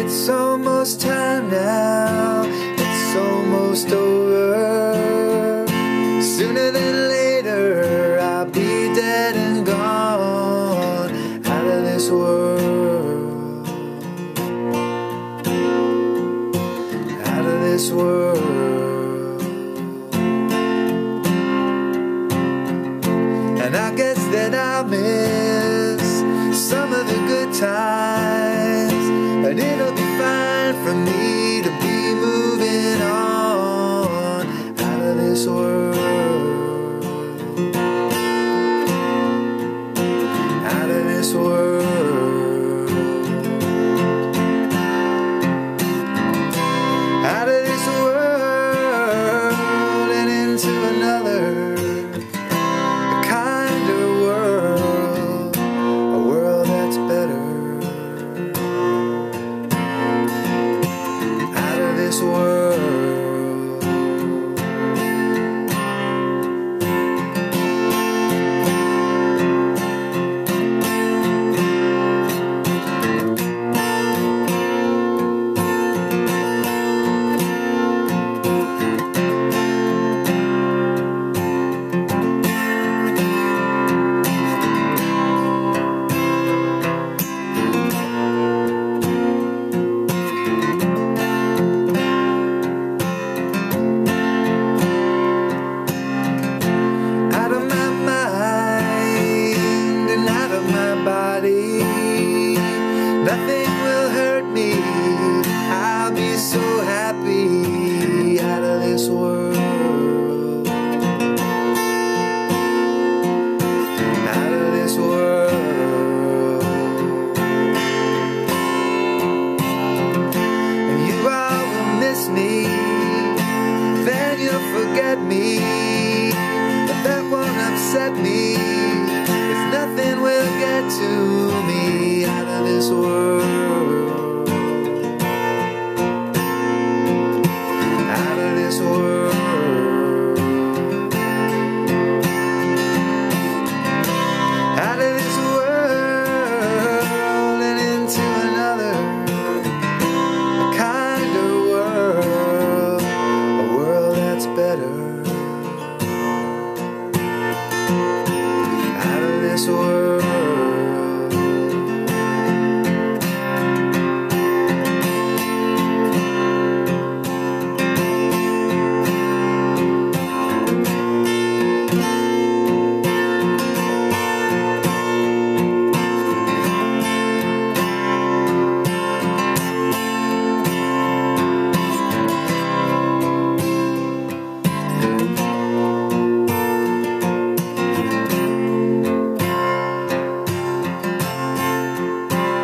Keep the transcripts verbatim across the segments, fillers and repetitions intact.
It's almost time now, it's almost over. Sooner than later I'll be dead and gone out of this world, out of this world. And I guess that I'll miss some of the good times, but it'll be fine for me to be moving on out of this world, out of this world, out of this world and into another kinder world, a world that's better. This world, nothing will hurt me. I'll be so happy out of this world, out of this world. And you all will miss me, then you'll forget me, but that won't upset me, 'cause nothing will get to me out of this world, out of this world, out of this world and into another kinder world, a world that's better, out of this world.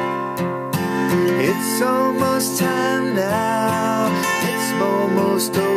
It's almost time now, it's almost over.